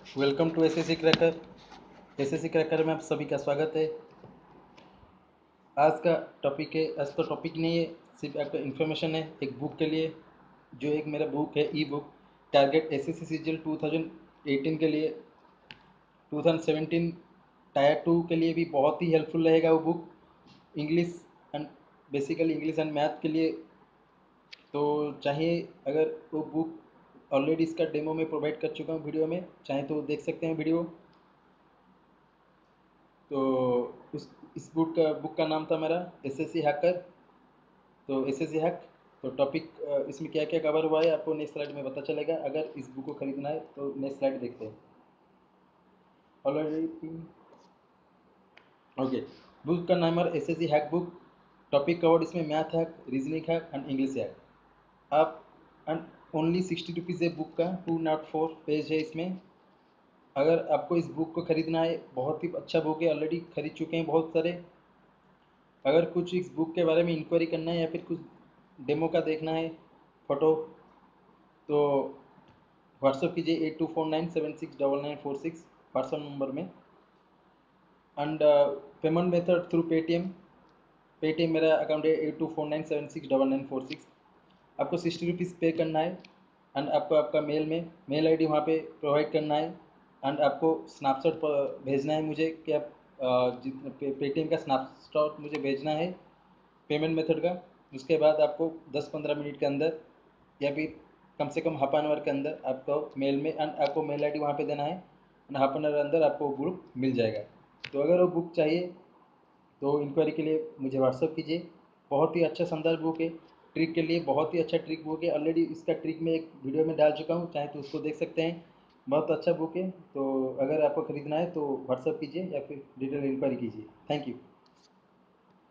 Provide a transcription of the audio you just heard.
Welcome to SSC cracker. SSC cracker में आप सभी का स्वागत है। आज का टॉपिक है, आज तो टॉपिक नहीं है, सिर्फ आपका इन्फॉर्मेशन है एक बुक के लिए, जो एक मेरा बुक है e book target SSC CGL 2018 के लिए। 2017 टायर 2 के लिए भी बहुत ही हेल्पफुल रहेगा वो book, English and basically English and math के लिए। तो चाहिए, अगर वो बुक ऑलरेडी इसका डेमो में प्रोवाइड कर चुका हूँ वीडियो में, चाहे तो देख सकते हैं वीडियो। तो उस इस बुक का नाम था मेरा एसएससी हैकर। तो एसएससी हैक, तो टॉपिक इसमें क्या क्या कवर हुआ है आपको नेक्स्ट स्लाइड में पता चलेगा। अगर इस बुक को खरीदना है तो नेक्स्ट स्लाइड देखते हैं। ऑलरेडी ओके, बुक का नाम है SSC hack book. Topic covered इसमें math hack, reasoning hack and English hack. आप एंड ओनली 60 रुपीज़ है बुक का, 204 पेज है इसमें। अगर आपको इस बुक को खरीदना है, बहुत ही अच्छा बुक है, ऑलरेडी खरीद चुके हैं बहुत सारे। अगर कुछ इस बुक के बारे में इंक्वायरी करना है या फिर कुछ डेमो का देखना है फ़ोटो, तो व्हाट्सअप कीजिए 8249769946 व्हाट्सअप नंबर में। And payment method through Paytm. Paytm मेरा अकाउंट है 8249769946। आपको 60 रुपीज़ पे करना है एंड आपको आपका मेल आईडी वहाँ पे प्रोवाइड करना है। एंड आपको स्नैपशॉट भेजना है मुझे कि आप जितने पेटीएम का स्नैपशॉट मुझे भेजना है पेमेंट मेथड का। उसके बाद आपको 10-15 मिनट के अंदर या फिर कम से कम हाफ एन आवर के अंदर आपको मेल में एंड आपको मेल आईडी वहाँ पे देना है एंड हाफ एन आवर अंदर आपको बुक मिल जाएगा। तो अगर वो बुक चाहिए तो इंक्वायरी के लिए मुझे व्हाट्सअप कीजिए। बहुत ही अच्छा शानदार बुक है, ट्रिक के लिए बहुत ही अच्छा ट्रिक बुक है। ऑलरेडी इसका ट्रिक मैं एक वीडियो में डाल चुका हूँ, चाहे तो उसको देख सकते हैं। बहुत अच्छा बुक है। तो अगर आपको ख़रीदना है तो व्हाट्सअप कीजिए या फिर डिटेल इंक्वायरी कीजिए। Thank you.